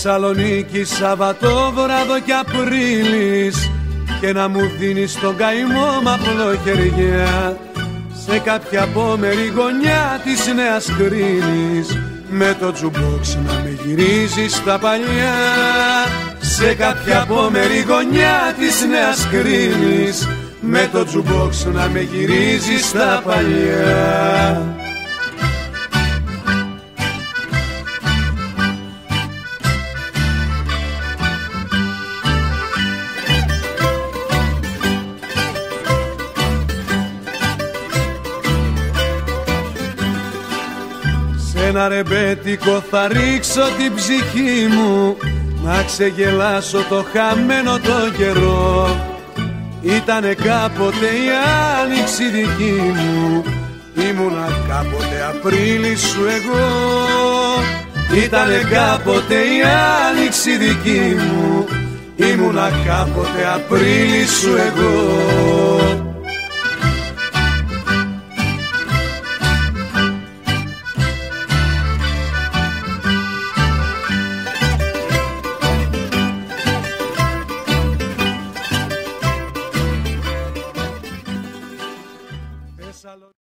Θεσσαλονίκη Σαββατόβραδο κι Απρίλης, και να μου δίνεις τον καημό μ' απλοχεριά σε κάποια απόμερη γωνιά της Νέας Κρίνης, με το τζουμπόξ να με γυρίζεις τα παλιά. Σε κάποια απόμερη γωνιά της Νέας Κρίνης, με το τζουμπόξ να με γυρίζεις τα παλιά. Σ' ένα ρεμπέτικο θα ρίξω την ψυχή μου, να ξεγελάσω το χαμένο το καιρό. Ήτανε κάποτε η άνοιξη δική μου, ήμουνα κάποτε Απρίλη σου εγώ. Ήτανε κάποτε η άνοιξη δική μου, ήμουνα κάποτε Απρίλη σου εγώ.